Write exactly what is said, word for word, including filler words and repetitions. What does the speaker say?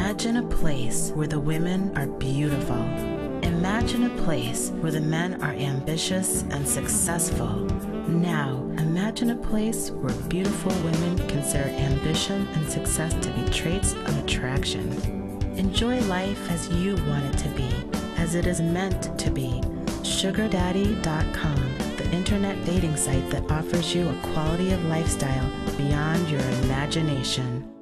Imagine a place where the women are beautiful. Imagine a place where the men are ambitious and successful. Now, imagine a place where beautiful women consider ambition and success to be traits of attraction. Enjoy life as you want it to be, as it is meant to be. sugar daddy dot com, the internet dating site that offers you a quality of lifestyle beyond your imagination.